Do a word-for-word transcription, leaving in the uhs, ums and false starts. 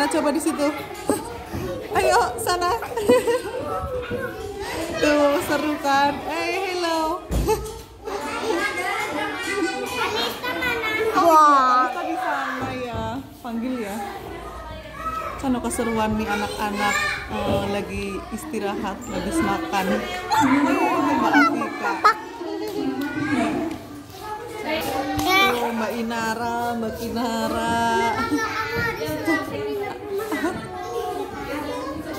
Mana coba di situ? Ayo sana. Tuh seru kan? Eh hello. Wah, kita di sana ya. Panggil ya. Sana keseruan nih anak-anak uh, lagi istirahat, lagi makan. Mbak Afika. Tuh Mbak Inara, Mbak Kinara.